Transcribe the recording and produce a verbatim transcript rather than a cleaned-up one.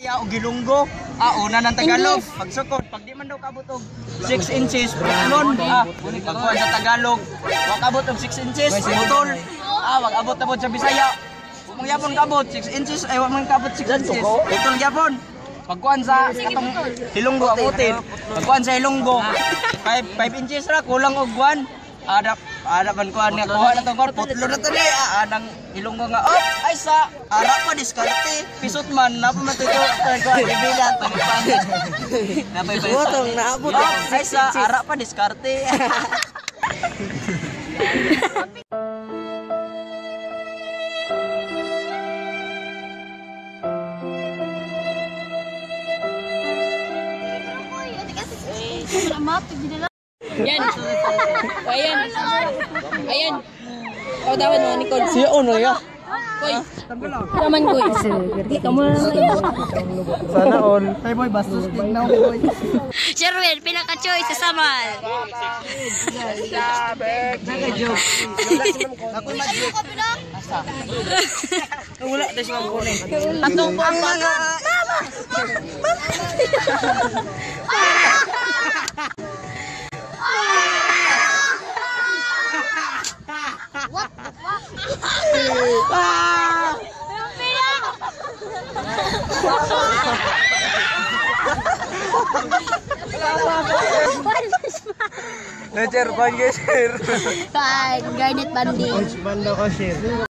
Ya og gilunggo. Ah, una ng Tagalog. Pagsukod, pag di man daw kabot og six inches, putlon. Ah, pagkuhan sa Tagalog, wa kabot og six inches, putol. Ah, wag abot abot sa Bisaya. Kung yapon kabot six inches, ay wa man kabot six inches. Putol yapon. Pagkuhan sa katong hilunggo ang utin. Pagkuhan sa hilunggo, five inches ra kulang og one. Ada ada man kuan nga kuha na tong kor putlo na to ni anang ilunggo nga op ay sa ara pa diskarte pisot man na pa matuto kuan bibilan pagpang na pay pay botong naabot ay sa ara pa diskarte. Yan. Ayan. Ayan. Kau dapat mo, Nicole. Si ono ya. Koy. Naman koy. Kamu na lang. Sana all. Hey boy, bastos din na boy. Sherwin, pinaka-choice sa Samal. Ako mag-joke. Asa? Wala na siya kunin. Atong po ang mga. Lecer, kau share. Fine, Garnet Banding. Banda kau share.